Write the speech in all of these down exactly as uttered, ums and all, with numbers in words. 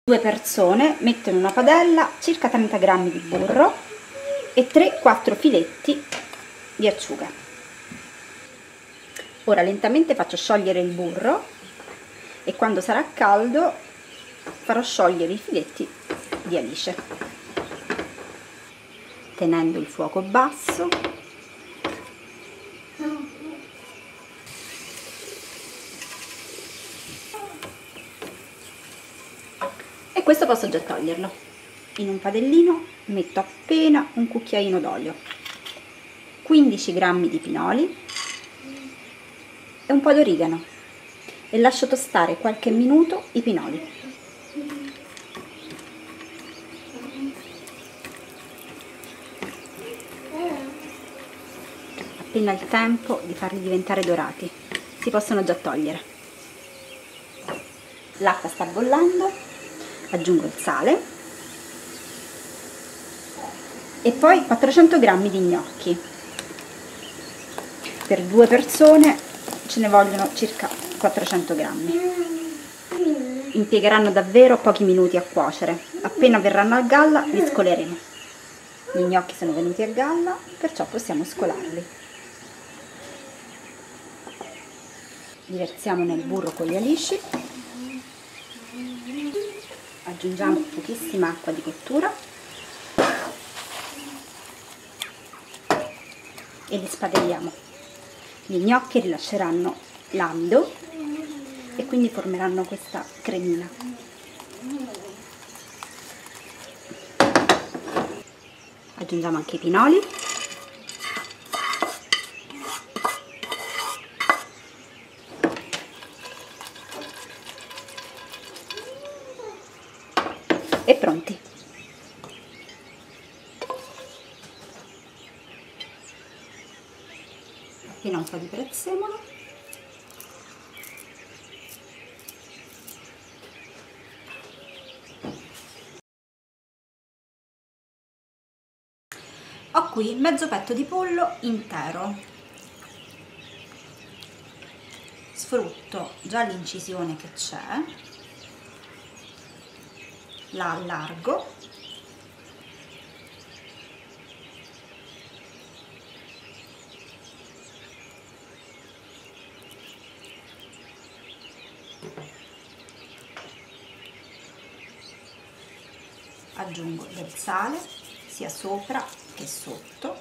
Due persone metto in una padella circa trenta grammi di burro e tre quattro filetti di acciuga. Ora lentamente faccio sciogliere il burro e quando sarà caldo farò sciogliere i filetti di alice, tenendo il fuoco basso. E questo posso già toglierlo. In un padellino metto appena un cucchiaino d'olio, quindici grammi di pinoli e un po' d'origano e lascio tostare qualche minuto i pinoli. Appena il tempo di farli diventare dorati, si possono già togliere. L'acqua sta bollendo. Aggiungo il sale e poi quattrocento grammi di gnocchi. Per due persone ce ne vogliono circa quattrocento grammi. Impiegheranno davvero pochi minuti a cuocere. Appena verranno a galla li scoleremo. Gli gnocchi sono venuti a galla, perciò possiamo scolarli. Li versiamo nel burro con gli alici. Aggiungiamo pochissima acqua di cottura e li spadelliamo. Gli gnocchi rilasceranno l'amido e quindi formeranno questa cremina. Aggiungiamo anche i pinoli. E pronti. Appena un po' di prezzemolo. Ho qui mezzo petto di pollo intero. Sfrutto già l'incisione che c'è. La allargo aggiungo del sale sia sopra che sotto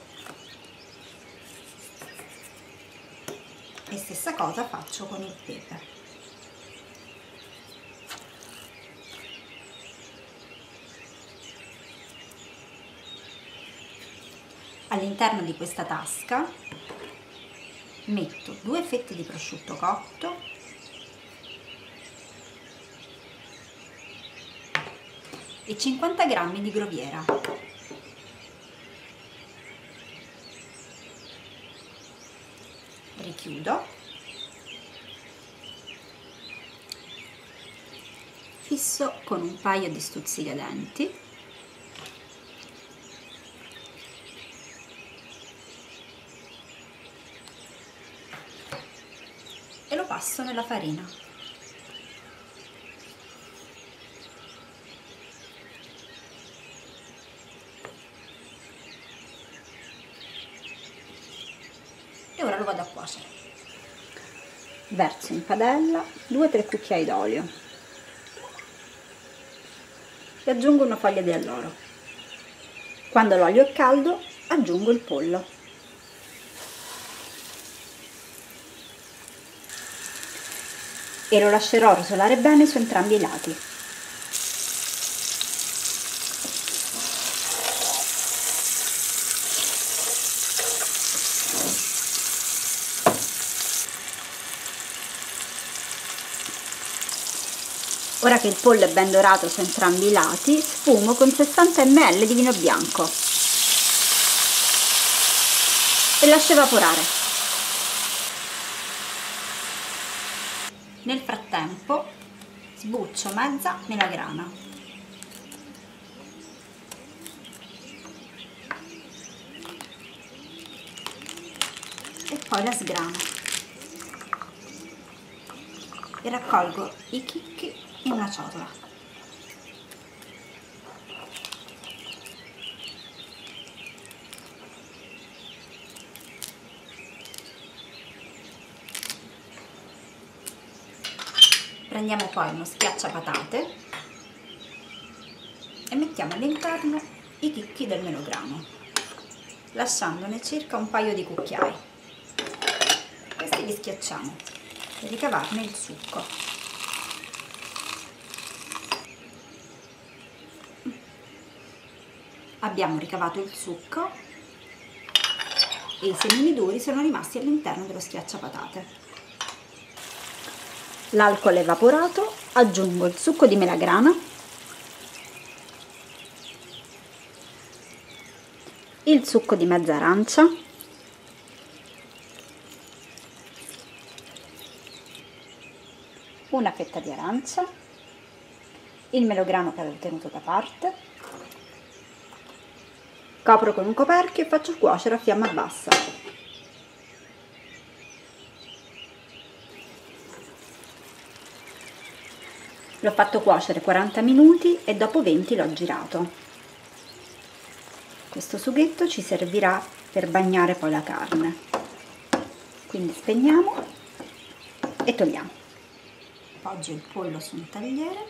e stessa cosa faccio con il pepe. All'interno di questa tasca metto due fette di prosciutto cotto e cinquanta grammi di groviera. Richiudo. Fisso con un paio di stuzzicadenti. E lo passo nella farina. E ora lo vado a cuocere. Verso in padella due tre cucchiai d'olio e aggiungo una foglia di alloro. Quando l'olio è caldo aggiungo il pollo. E lo lascerò rosolare bene su entrambi i lati. Ora che il pollo è ben dorato su entrambi i lati, sfumo con sessanta millilitri di vino bianco e lascio evaporare. Nel frattempo sbuccio mezza melagrana e poi la sgrano e raccolgo i chicchi in una ciotola. Prendiamo poi uno schiacciapatate e mettiamo all'interno i chicchi del melograno, lasciandone circa un paio di cucchiai. Questi li schiacciamo per ricavarne il succo. Abbiamo ricavato il succo e i semini duri sono rimasti all'interno dello schiacciapatate. L'alcol evaporato, aggiungo il succo di melagrana, il succo di mezza arancia, una fetta di arancia, il melograno che avevo tenuto da parte, copro con un coperchio e faccio cuocere a fiamma bassa. L'ho fatto cuocere quaranta minuti e dopo venti l'ho girato. Questo sughetto ci servirà per bagnare poi la carne. Quindi spegniamo e togliamo. Poggio il pollo su un tagliere,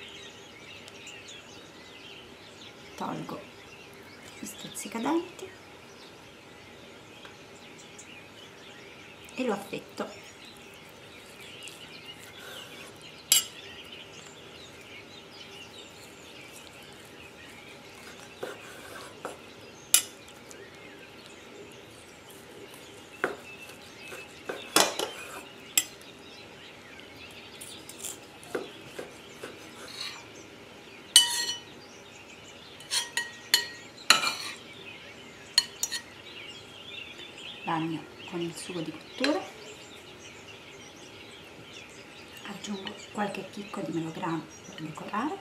tolgo gli stuzzicadenti e lo affetto. Bagno con il sugo di cottura, aggiungo qualche chicco di melograno per decorare,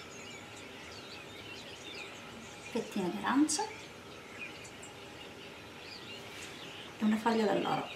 fettine di arancia e una foglia d'alloro.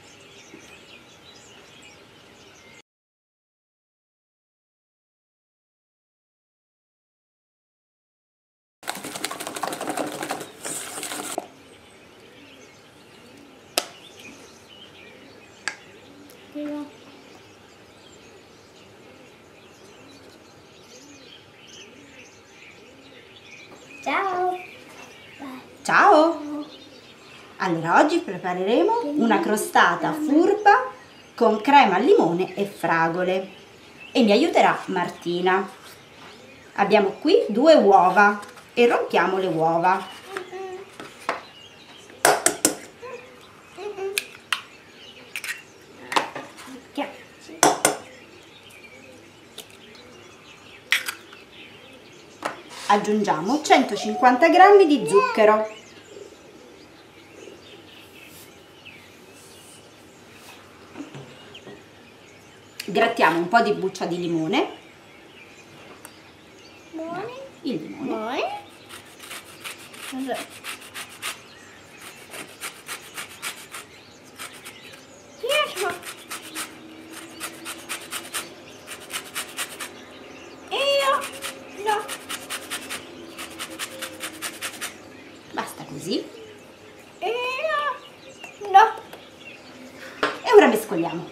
Ciao! Ciao! Allora, oggi prepareremo una crostata furba con crema al limone e fragole e mi aiuterà Martina. Abbiamo qui due uova e rompiamo le uova. Aggiungiamo centocinquanta grammi di zucchero. Grattiamo un po' di buccia di limone. Il limone. Basta così. No. E ora mescoliamo.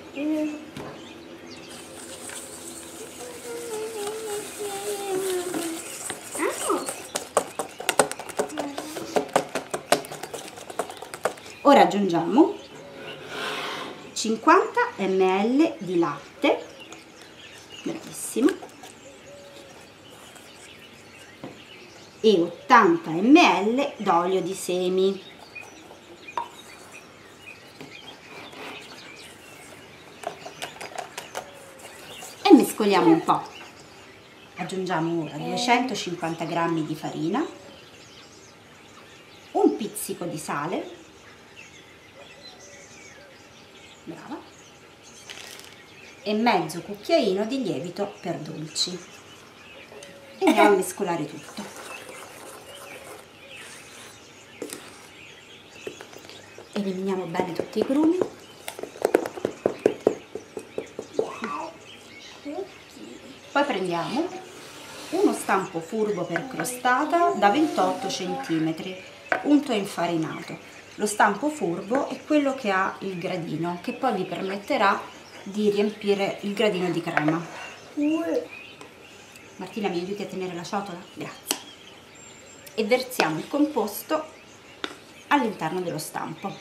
Ora aggiungiamo cinquanta millilitri di latte, bravissimo, e ottanta millilitri d'olio di semi. E mescoliamo un po'. Aggiungiamo ora duecentocinquanta grammi di farina, un pizzico di sale, brava, e mezzo cucchiaino di lievito per dolci. E andiamo a mescolare tutto. Eliminiamo bene tutti i grumi. Poi prendiamo uno stampo furbo per crostata da ventotto centimetri, unto e infarinato. Lo stampo furbo è quello che ha il gradino, che poi vi permetterà di riempire il gradino di crema. Martina, mi aiuti a tenere la ciotola? Grazie. E versiamo il composto all'interno dello stampo.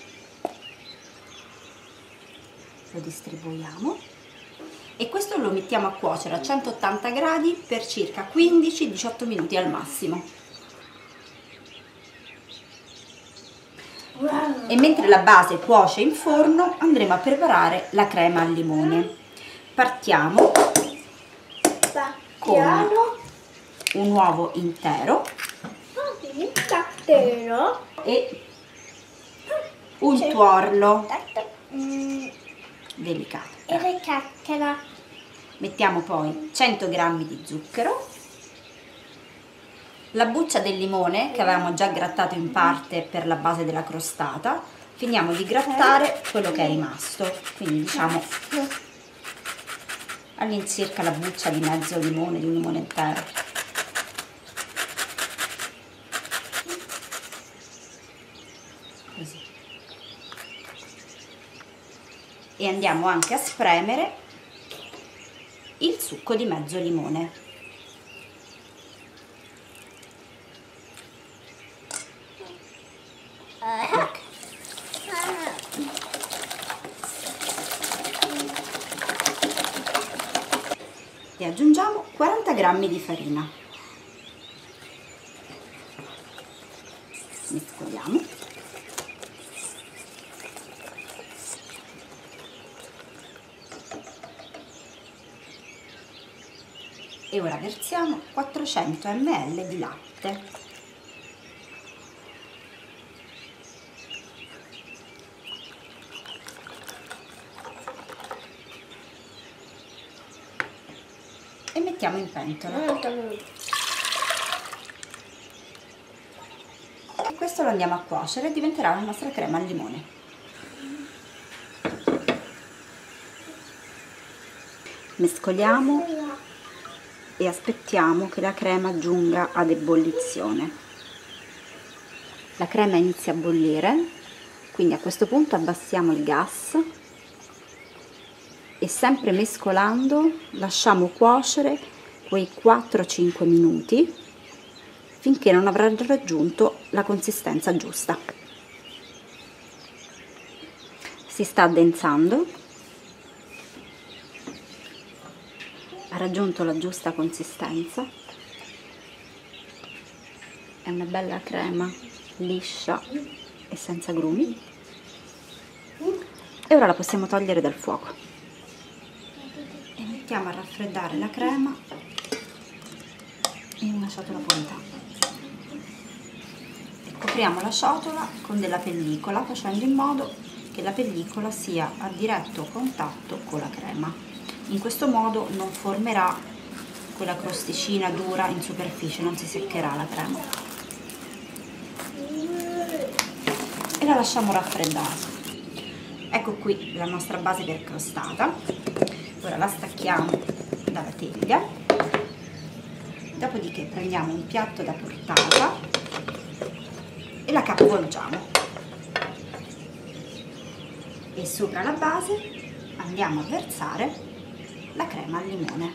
Lo distribuiamo e questo lo mettiamo a cuocere a centottanta gradi per circa quindici diciotto minuti al massimo. Wow. E mentre la base cuoce in forno andremo a preparare la crema al limone. Partiamo con un uovo intero e un tuorlo delicato. Mettiamo poi cento grammi di zucchero, la buccia del limone che avevamo già grattato in parte per la base della crostata. Finiamo di grattare quello che è rimasto, quindi diciamo all'incirca la buccia di mezzo limone, di un limone intero. Così. E andiamo anche a spremere il succo di mezzo limone. Okay. E aggiungiamo quaranta grammi di farina. Mescoliamo. E ora versiamo quattrocento millilitri di latte. E mettiamo in pentola. E questo lo andiamo a cuocere e diventerà la nostra crema al limone. Mescoliamo e aspettiamo che la crema giunga ad ebollizione. La crema inizia a bollire, quindi a questo punto abbassiamo il gas e sempre mescolando lasciamo cuocere quei quattro cinque minuti finché non avrà raggiunto la consistenza giusta. Si sta addensando, ha raggiunto la giusta consistenza, è una bella crema liscia e senza grumi e ora la possiamo togliere dal fuoco. Mettiamo a raffreddare la crema in una ciotola pulita e copriamo la ciotola con della pellicola, facendo in modo che la pellicola sia a diretto contatto con la crema. In questo modo non formerà quella crosticina dura in superficie, non si seccherà la crema. E la lasciamo raffreddare. Ecco qui la nostra base per crostata. Ora la stacchiamo dalla teglia, dopodiché prendiamo un piatto da portata e la capovolgiamo e sopra la base andiamo a versare la crema al limone.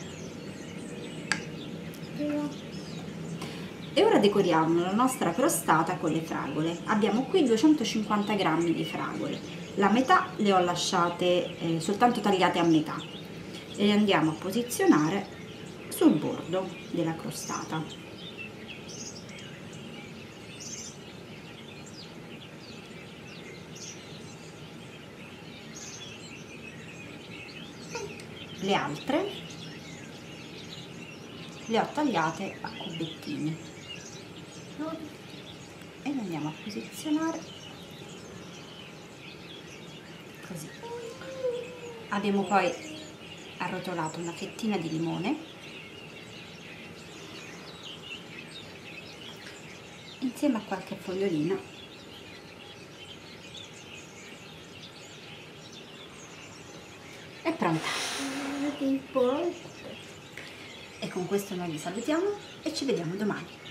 E ora decoriamo la nostra crostata con le fragole. Abbiamo qui duecentocinquanta grammi di fragole, la metà le ho lasciate eh, soltanto tagliate a metà e le andiamo a posizionare sul bordo della crostata. Le altre le ho tagliate a cubettini e le andiamo a posizionare così. Abbiamo poi arrotolato una fettina di limone insieme a qualche fogliolina è pronta. E con questo noi vi salutiamo e ci vediamo domani.